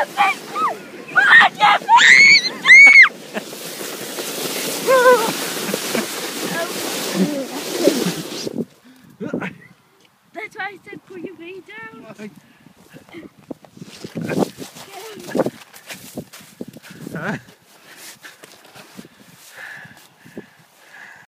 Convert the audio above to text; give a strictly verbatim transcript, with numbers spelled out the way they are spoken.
your feet! Mind your feet! That's why I said put your feet down. Huh?